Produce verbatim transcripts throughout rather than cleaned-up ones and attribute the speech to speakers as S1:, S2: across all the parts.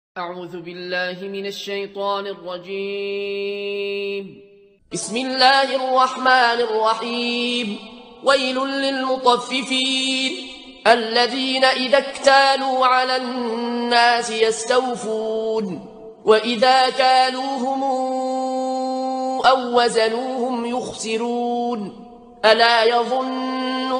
S1: أعوذ بالله من الشيطان الرجيم. بسم الله الرحمن الرحيم. ويل للمطففين الذين إذا اكتالوا على الناس يستوفون وإذا كالوهم أو وزنوهم يخسرون ألا يظن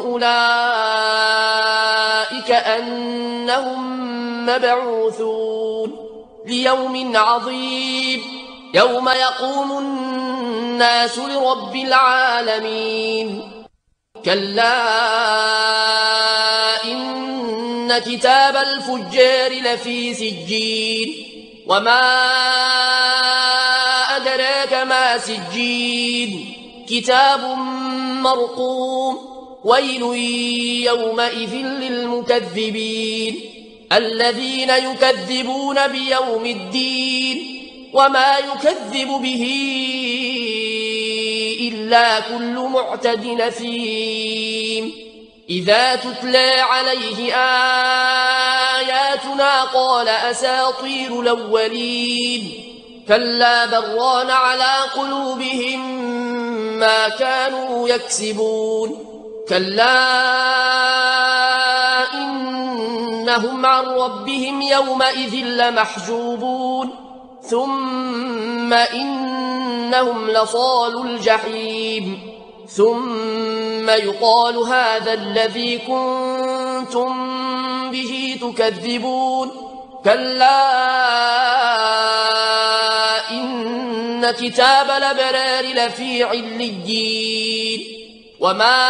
S1: أولئك أنهم مبعوثون ليوم عظيم يوم يقوم الناس لرب العالمين. كلا إن كتاب الفجار لفي سجين وما أدراك ما سجين كتاب مرقوم ويل يومئذ للمكذبين الذين يكذبون بيوم الدين وما يكذب به إلا كل معتد نثيم إذا تتلى عليه آياتنا قال أساطير الأولين كلا بران على قلوبهم ما كانوا يكسبون كلا إنهم عن ربهم يومئذ لمحجوبون ثم إنهم لصالوا الجحيم ثم يقال هذا الذي كنتم به تكذبون كلا إن كتاب الأبرار لفي عليين وما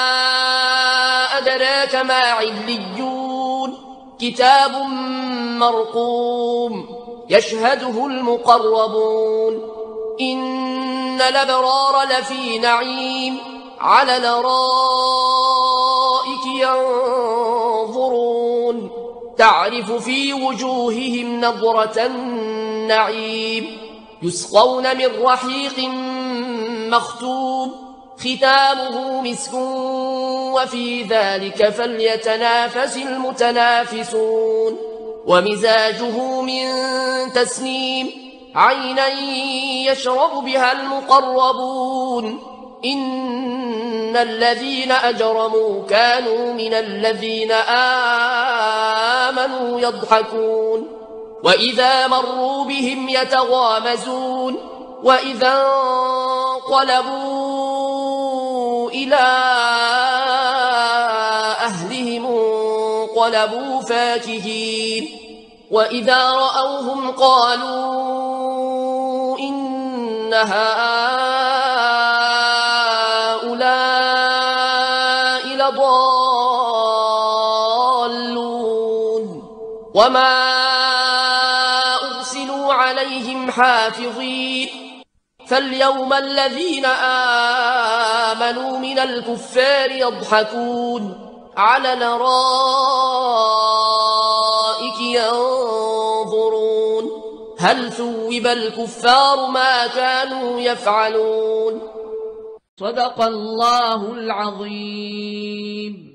S1: أدراك ما عليون كتاب مرقوم يشهده المقربون إن الأبرار لفي نعيم على الأرائك ينظرون تعرف في وجوههم نضرة النعيم يسقون من رحيق مختوم ختامه مسك وفي ذلك فليتنافس المتنافسون ومزاجه من تسنيم عينا يشرب بها المقربون إن الذين أجرموا كانوا من الذين آمنوا يضحكون وإذا مروا بهم يتغامزون وإذا انقلبوا إلى أهلهم انقلبوا فاكهين وإذا رأوهم قالوا إن هؤلاء لضالون وما أرسلوا عليهم حافظين فاليوم الذين آمنوا من الكفار يضحكون على الأرائك ينظرون هل ثوب الكفار ما كانوا يفعلون. صدق الله العظيم.